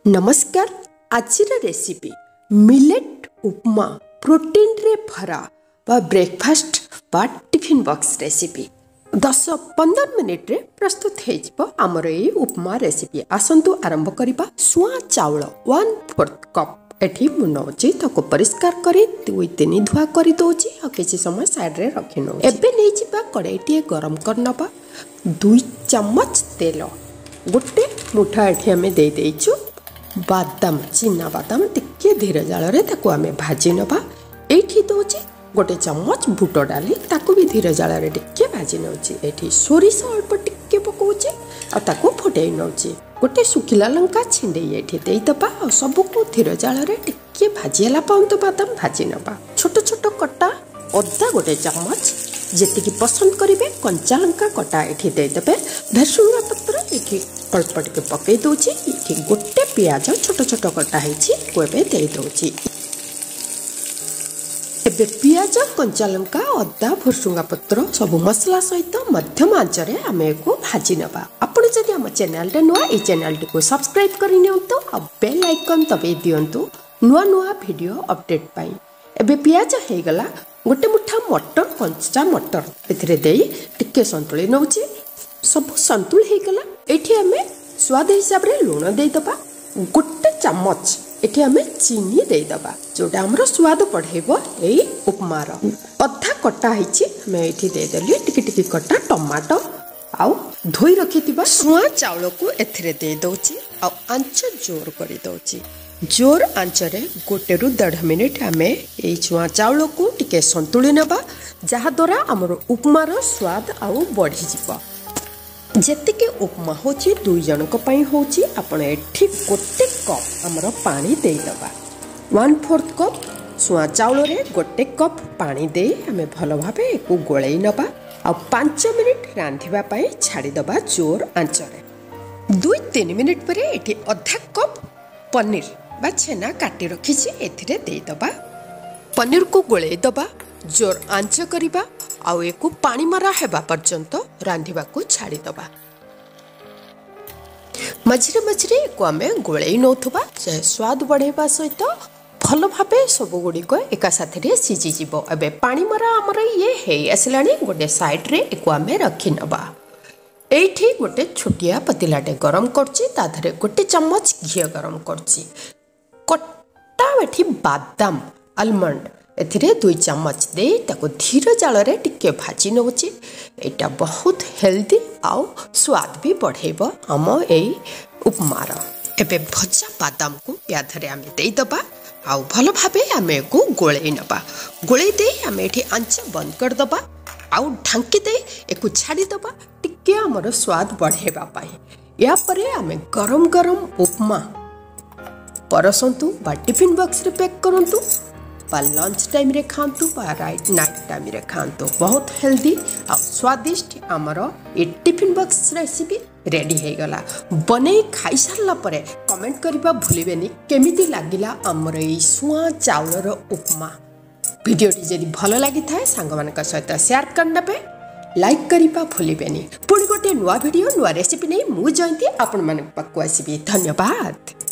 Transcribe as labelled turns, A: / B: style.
A: नमस्कार। आज recipe millet उपमा protein रे भरा बा ब्रेकफास्ट बा टिफिन बॉक्स रेसिपी 10-15 मिनिट रे प्रस्तुत हो आमर ये उपमा रेसिपी। आसंतु आरंभ करिबा। सुआ चाउल 1/4 कप एठी मु नौची ताको परिष्कार करी 2-3 धुआ करी दोची आ किछि समय साइड रे रखि नो। एबे नै जिबा कड़ाईटी गरम करनबा 2 चम्मच तेल गोटे मुठा एठी हमें दे देइछु। बादाम चिना बादाम टिके धीरे जाल आमे भाजी नबा। एठी दोची गोटे चम्मच बुट डाली ताको भी धीरे जाल टिके भाजी नौची। एठी सोरिष अल्प टिके पकोची आ ताको फुटै नौची। गोटे सुखिला लंका छिंडे एठी देई दबा आ सबको धीरे जाल टिके भाजीला पाउंत बादाम भाजी नबा। छोट छोट कटा अदा गोटे चम्मच जेतिकी पसंद करिवे कंचा लंका कटा एठी दे देबे। भेरसुंगा पत्र एठी अल्प टिके पकई दोची। एठी गोटे प्याज छोट छोट कटा हेछि कोबे दे दोची। एबे प्याज कंचा लंका अदा भेरसुंगा पत्र सब मसला सहित मध्यम आंच रे आमे को भाजी नबा। आपण जदि हम चैनल रे नुआ ए चैनल को सब्सक्राइब करि नियंतु आ बेल आइकन दबे दियंतु नुआ नुआ वीडियो अपडेट पाई। एबे प्याज हे गला। गोटे मुठा मटर कंचा मटर एथिरे देई टिके संतुली नउची। सब संतुल हे गला। एठी हमें स्वाद हिसाब रे लूण दे दबा। गोटे चम्मच एठी हमें चीनी दे दबा जोटा हमरो स्वाद बढ़ेबो। एई उपमार अधा कटा हिची हमें एठी दे देली टिके टिके कटा टमाटो आउ धोई रखितिबा सुआ चावल को एथिरे दे दोची आ आंच जोर करी दोची। जोर आंचरे 1 ରୁ 1.5 मिनिट आमे ए छुआ चावल को टिके संतुली नबा जहा द्वारा हमर उपमार स्वाद आउ बढ़ी जिवो। जेतिके उपमा होची 2 जन को पई होची आपण एठी 1 कप हमर पानी देई दबा। 1/4 कप सुआ चावल रे 1 कप पानी देई हमें भलो भाबे एको गोळेई नबा आ 5 मिनिट रांधिबा पई छाडी दबा जोर आंचरे। 2-3 मिनिट परे एठी आधा कप पनीर बा छेना काटी रखी एथिरे दे दबा। पनीर को गोले दबा जोर आंच करिबा आउ एको पानी मारा हेबा पर्यंत रांधिबा को छाड़ी दबा। मझिरे मझिरे एको आमे गोले नौथबा जे स्वाद बढ़ेबा सहित भल भाबे सब गुडी को एका साथे रे सिजी जिवो। एबे पानी मारा हमर ये हे आसलानी गोटे साइड रे एको आमे रखि नबा। एठी गोटे छोटिया पतिलाटे गरम करची ता धरे गोटे चम्मच घी गरम करची। कट्टा एठी बादाम आलमंड एथिरे 2 चम्मच दे ताको धीरे जाल रे टिके भाजी नउची। एटा बहुत हेल्दी आउ स्वाद भी बढ़ेबो हम एई उपमार। एबे भजा बादाम को या धरे आमे देई दबा आउ भलो भाबे आमे को गोळे नबा। गोळे दे आमे एठी आंच बंद कर दबा आउ ढांकी दे एको छाडी दबा टिके हमर स्वाद बढ़ेबा पाई। या परे आमे गरम गरम उपमा परसंतु बा टिफिन बॉक्स रे पैक करंतु बा लंच टाइम रे खांतु बा राइट नाइट टाइम रे खांतु। बहुत हेल्दी आ स्वादिष्ट हमर ए टिफिन बॉक्स रेसिपी रेडी हे गला। बने खाई सारला परे कमेंट करबा भूलिबेनी केमिति लागिला हमर ए सुआ चावलर उपमा। वीडियोटी जदि भलो लागि थाए सांग मानक सहित शेयर करनबे लाइक करिबा भूलिबेनी। पुणी गोटे नुआ वीडियो नुआ रेसिपी नै मु जयंती आपण मानक पाकु आसीबी। धन्यवाद।